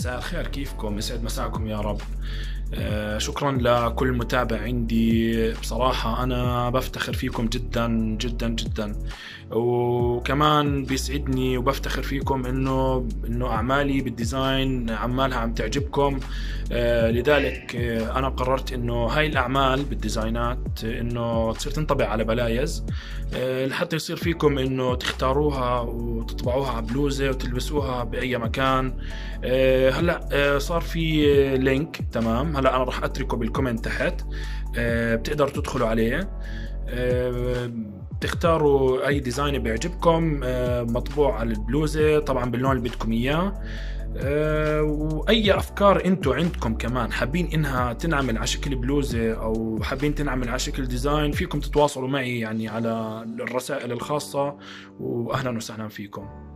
مساء الخير، كيفكم؟ يسعد مساكم يا رب. شكرا لكل متابع عندي. بصراحة أنا بفتخر فيكم جدا جدا جدا، وكمان بيسعدني وبفتخر فيكم إنه أعمالي بالديزاين عمالها عم تعجبكم. لذلك أنا قررت إنه هاي الأعمال بالديزاينات إنه تصير تنطبع على بلايز، لحتى يصير فيكم إنه تختاروها وتطبعوها على بلوزة وتلبسوها بأي مكان. هلأ صار في لينك، تمام؟ هلا انا راح اتركه بالكومنت تحت، بتقدروا تدخلوا عليه، بتختاروا اي ديزاين بيعجبكم، مطبوع على البلوزة طبعا باللون اللي بدكم اياه. واي افكار انتو عندكم كمان حابين انها تنعمل على شكل بلوزة او حابين تنعمل على شكل ديزاين، فيكم تتواصلوا معي يعني على الرسائل الخاصة، واهلا وسهلا فيكم.